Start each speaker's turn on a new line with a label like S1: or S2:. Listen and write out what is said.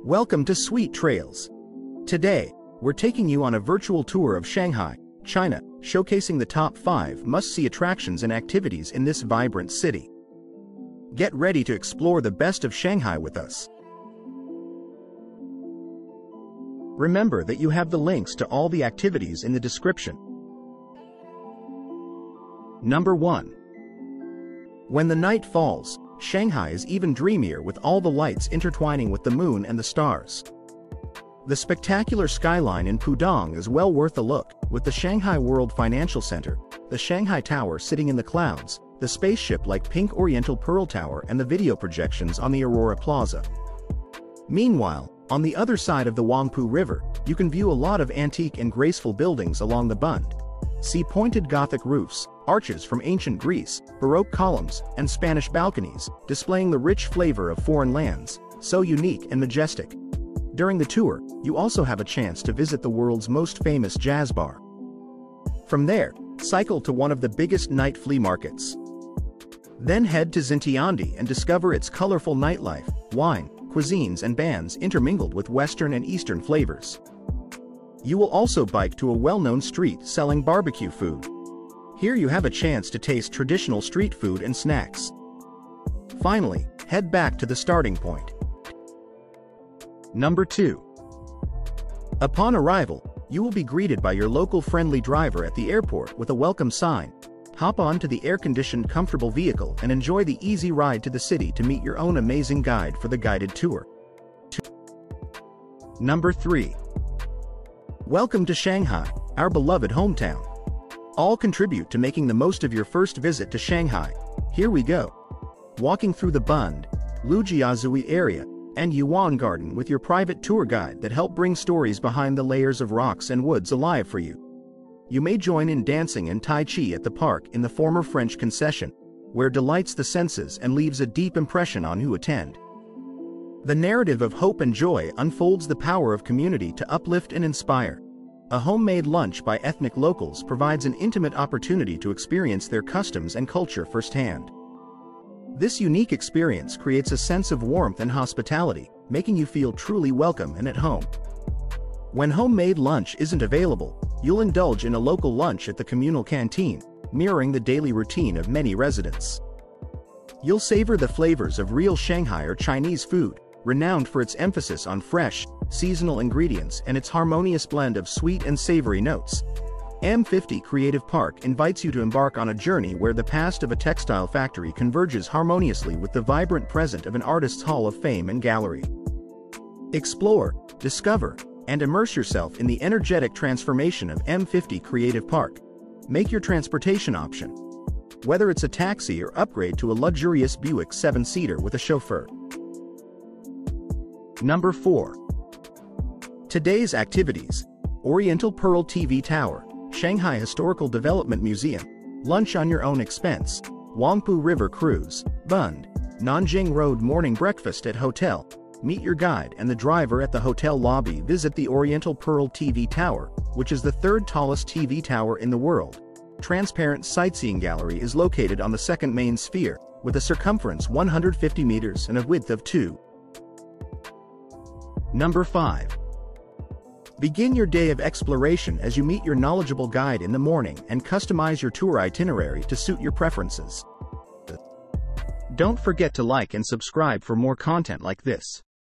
S1: Welcome to SuiteTrails. Today, we're taking you on a virtual tour of Shanghai, China, showcasing the top 5 must-see attractions and activities in this vibrant city. Get ready to explore the best of Shanghai with us. Remember that you have the links to all the activities in the description. Number 1. When the night falls, Shanghai is even dreamier with all the lights intertwining with the moon and the stars. The spectacular skyline in Pudong is well worth a look, with the Shanghai World Financial Center, the Shanghai Tower sitting in the clouds, the spaceship-like pink Oriental Pearl Tower and the video projections on the Aurora Plaza. Meanwhile, on the other side of the Huangpu River, you can view a lot of antique and graceful buildings along the Bund. See pointed Gothic roofs, arches from ancient Greece, Baroque columns, and Spanish balconies, displaying the rich flavor of foreign lands, so unique and majestic. During the tour, you also have a chance to visit the world's most famous jazz bar. From there, cycle to one of the biggest night flea markets. Then head to Xintiandi and discover its colorful nightlife, wine, cuisines and bands intermingled with Western and Eastern flavors. You will also bike to a well-known street selling barbecue food. Here you have a chance to taste traditional street food and snacks. Finally, head back to the starting point. Number 2. Upon arrival, you will be greeted by your local friendly driver at the airport with a welcome sign. Hop on to the air-conditioned comfortable vehicle and enjoy the easy ride to the city to meet your own amazing guide for the guided tour. Number 3. Welcome to Shanghai, our beloved hometown. All contribute to making the most of your first visit to Shanghai. Here we go. Walking through the Bund, Lujiazui area, and Yuan Garden with your private tour guide that help bring stories behind the layers of rocks and woods alive for you. You may join in dancing and Tai Chi at the park in the former French concession, where delights the senses and leaves a deep impression on who attend. The narrative of hope and joy unfolds the power of community to uplift and inspire. A homemade lunch by ethnic locals provides an intimate opportunity to experience their customs and culture firsthand. This unique experience creates a sense of warmth and hospitality, making you feel truly welcome and at home. When homemade lunch isn't available, you'll indulge in a local lunch at the communal canteen, mirroring the daily routine of many residents. You'll savor the flavors of real Shanghai or Chinese food, renowned for its emphasis on fresh, seasonal ingredients and its harmonious blend of sweet and savory notes. M50 Creative Park invites you to embark on a journey where the past of a textile factory converges harmoniously with the vibrant present of an artist's hall of fame and gallery. Explore, discover, and immerse yourself in the energetic transformation of M50 Creative Park. Make your transportation option, whether it's a taxi or upgrade to a luxurious Buick 7-seater with a chauffeur. Number 4. Today's activities: Oriental Pearl TV Tower, Shanghai Historical Development Museum, lunch on your own expense, Huangpu River Cruise, Bund, Nanjing Road morning breakfast at hotel, meet your guide and the driver at the hotel lobby, visit the Oriental Pearl TV Tower, which is the 3rd tallest TV tower in the world. Transparent sightseeing gallery is located on the 2nd main sphere, with a circumference 150 meters and a width of 2. Number 5. Begin your day of exploration as you meet your knowledgeable guide in the morning and customize your tour itinerary to suit your preferences. Don't forget to like and subscribe for more content like this.